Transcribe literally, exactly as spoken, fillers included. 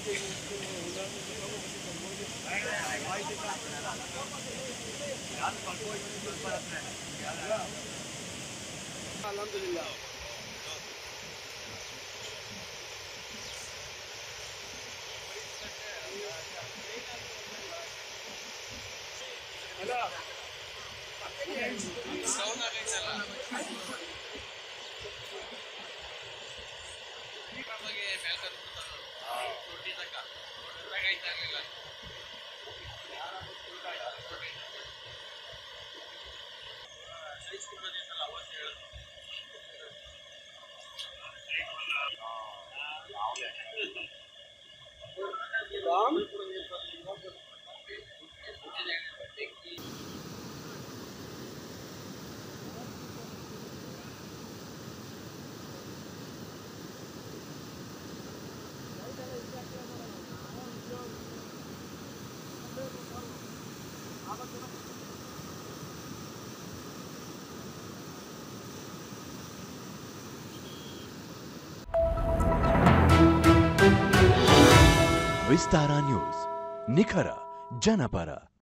अल्हम्दुलिल्लाह hello sound आ गई चला ನಮಗೆ ಮೇಲ್ಕರ್ ಕೋಟಿ ತಕ ತಗೈತಾ ಇರಲಿಲ್ಲ ಸೈಜ್ ಕೊಡೋದಿಲ್ಲ ಅವತ್ತು ಹೇಳೋದು ರಾಮ್ विस्तारा न्यूज निखर जनपರ।